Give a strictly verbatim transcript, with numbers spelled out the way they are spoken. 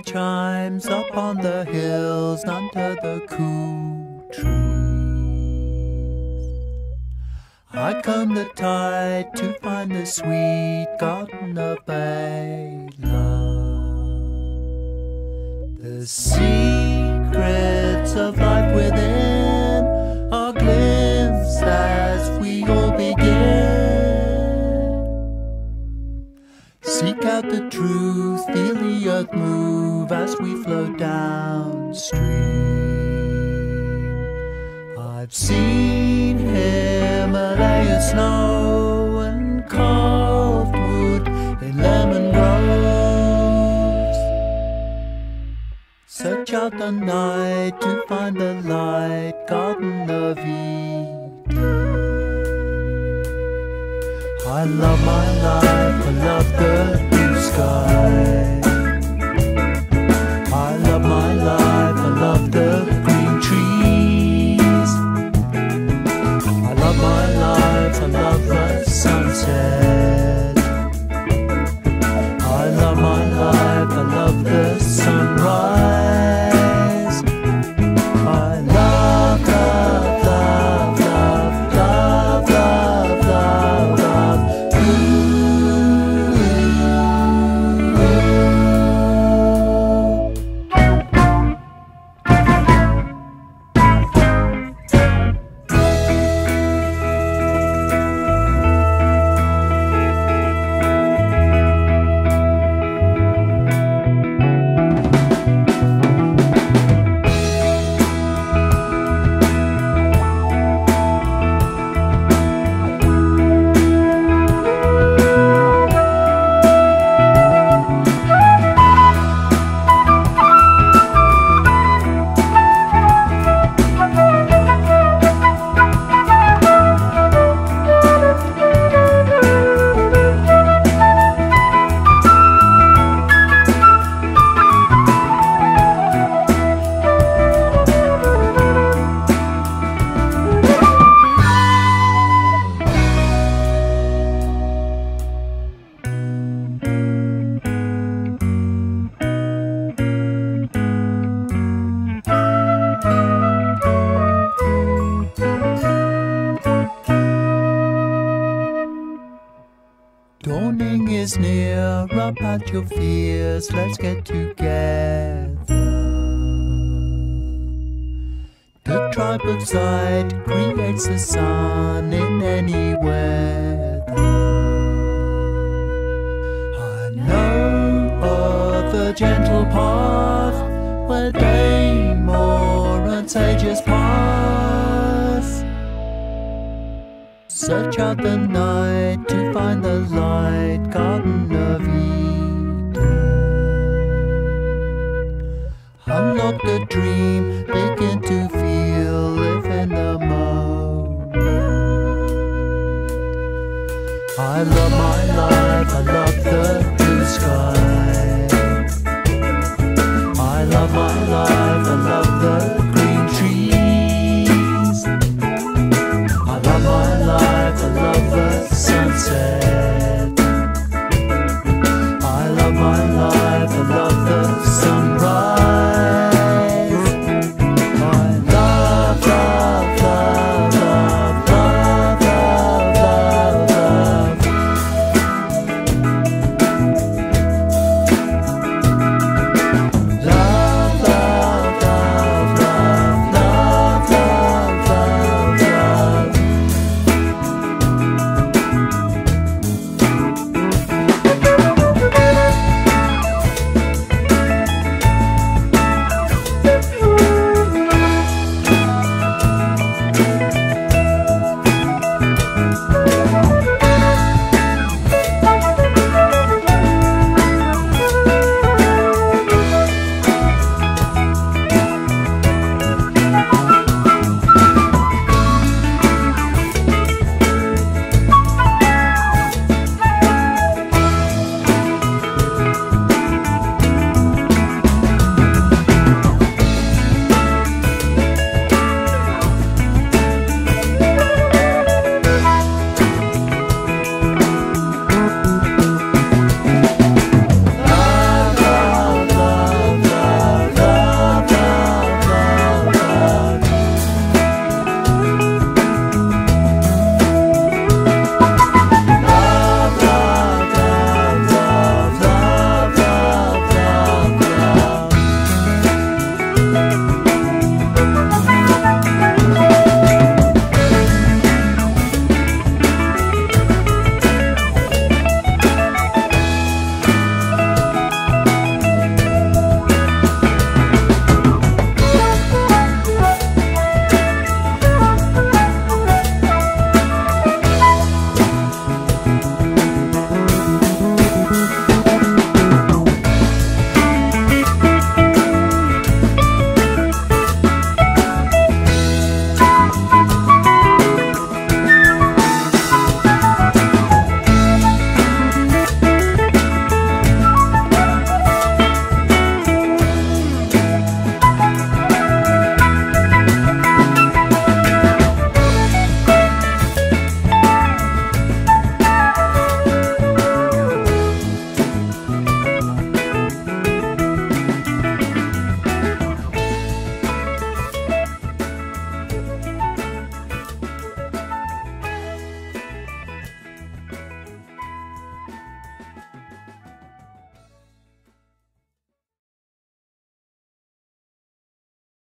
chimes up on the hills under the cool trees. I comb the tide to find the sweet garden of Bela. The secrets of life within are glimpsed as we all begin. Seek out the truth, feel the earth move as we float downstream. I've seen Himalaya snow and carved wood in lemon groves. Search out the night to find the light, Garden of Eden. I love my life, I love the blue sky. I love my life, I love the green trees. I love my life, I love the sunset. I love my life, I love the sunrise. I love, love, love, love, love, love, love, love. Dawning is near, rub out your fears, let's get together. The tribe of sight creates the sun in any weather. I know of a gentle path where Daymore and sages pass. Search out the night to find the light, Garden of Eden. Unlock the dream, begin to feel